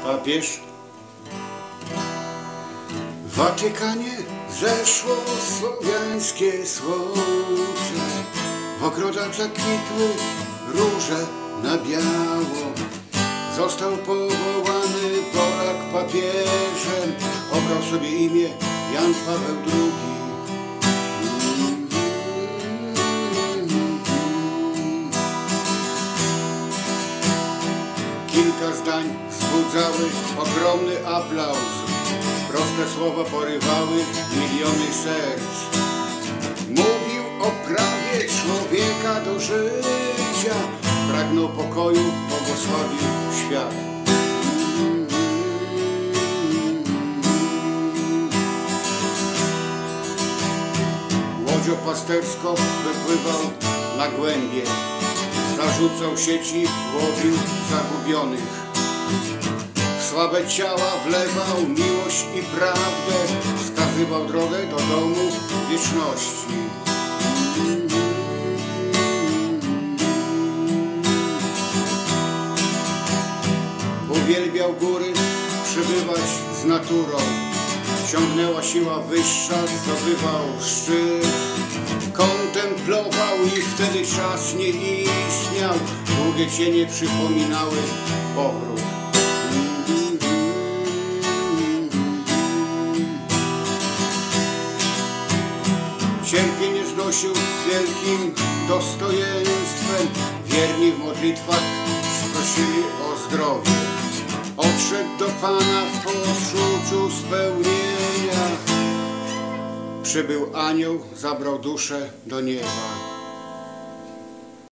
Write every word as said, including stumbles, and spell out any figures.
papież. W Watykanie zeszło słowiańskie słońce, w ogrodach zakwitły róże na biało. Został powołany Polak papieżem, obrał sobie imię Jan Paweł drugi. Kilka zdań wzbudzały ogromny aplauz, proste słowa porywały miliony serc. Mówił o prawie człowieka do życia, pragnął pokoju, błogosławił świat. Łodzią pasterską wypływał na głębie, zarzucał sieci, łowił zagubionych. W słabe ciała wlewał miłość i prawdę, wskazywał drogę do domu wieczności. Uwielbiał góry, przybywać z naturą, ciągnęła siła wyższa, zdobywał szczyt. Kontemplował i wtedy czas nie istniał, długie cienie przypominały powrót. Cierpienie znosił z wielkim dostojeństwem, wierni w modlitwach prosili o zdrowie. Odszedł do Pana w poczuciu spełnienia, przybył anioł, zabrał duszę do nieba.